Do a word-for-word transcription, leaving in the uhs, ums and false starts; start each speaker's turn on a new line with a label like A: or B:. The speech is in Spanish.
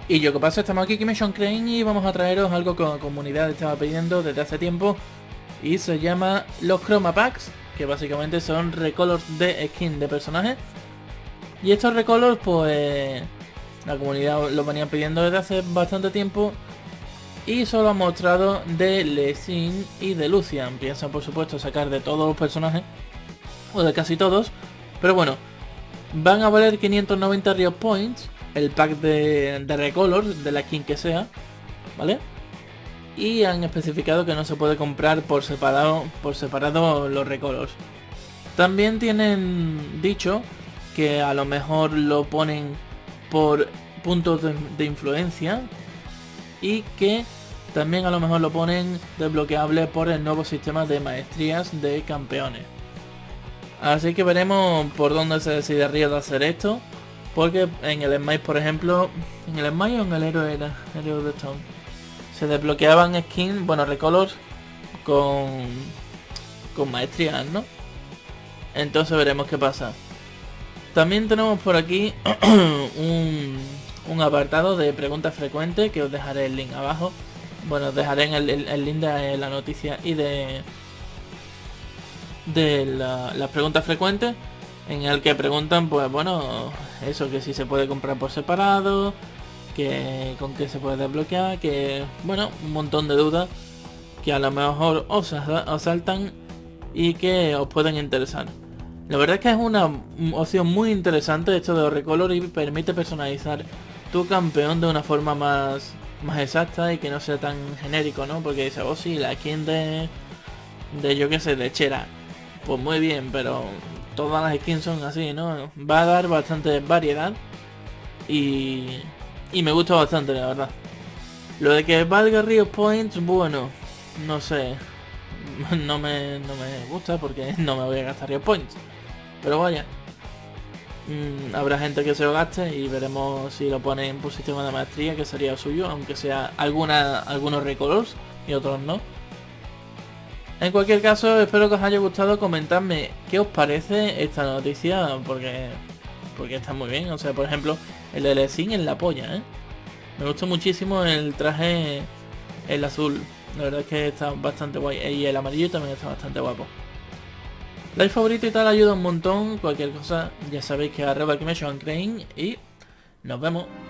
A: Y yo que pasa, estamos aquí, Kimation Crane, y vamos a traeros algo que la comunidad estaba pidiendo desde hace tiempo. Y se llama los Chroma Packs, que básicamente son recolors de skin de personajes. Y estos recolors, pues la comunidad los venían pidiendo desde hace bastante tiempo. Y solo han mostrado de Lee Sin y de Lucian. Piensan por supuesto sacar de todos los personajes, o de casi todos. Pero bueno, van a valer quinientos noventa Riot Points el pack de, de recolors de la skin que sea, ¿vale? Y han especificado que no se puede comprar por separado por separado los recolors. También tienen dicho que a lo mejor lo ponen por puntos de, de influencia, y que también a lo mejor lo ponen desbloqueable por el nuevo sistema de maestrías de campeones. Así que veremos por dónde se decide Riot hacer esto. Porque en el Smite, por ejemplo, en el Smite o en el héroe era, el héroe de Stone, se desbloqueaban skins, bueno, recolors con, con maestrías, ¿no? Entonces veremos qué pasa. También tenemos por aquí un, un apartado de preguntas frecuentes, que os dejaré el link abajo. Bueno, os dejaré en el, el, el link de la noticia y de, de la, las preguntas frecuentes, en el que preguntan, pues bueno, eso, que si se puede comprar por separado, que con qué se puede desbloquear, que bueno, un montón de dudas que a lo mejor os, os saltan y que os pueden interesar. La verdad es que es una opción muy interesante esto de los recolor, y permite personalizar tu campeón de una forma más, más exacta y que no sea tan genérico, ¿no? Porque dice, oh sí, la skin de, de yo qué sé, de Chera, pues muy bien, pero todas las skins son así, ¿no? Va a dar bastante variedad y, y me gusta bastante, la verdad. Lo de que valga Riot Points, bueno, no sé, no me, no me gusta porque no me voy a gastar Riot Points. Pero vaya, mmm, habrá gente que se lo gaste y veremos si lo ponen por sistema de maestría, que sería suyo, aunque sea alguna, algunos recolors y otros no. En cualquier caso, espero que os haya gustado. Comentadme qué os parece esta noticia, porque porque está muy bien. O sea, por ejemplo, el de Lee Sin en la polla, ¿eh? Me gustó muchísimo el traje, el azul. La verdad es que está bastante guay. Y el amarillo también está bastante guapo. Like, favorito y tal ayuda un montón. Cualquier cosa ya sabéis que arroba Kimation Crane, y nos vemos.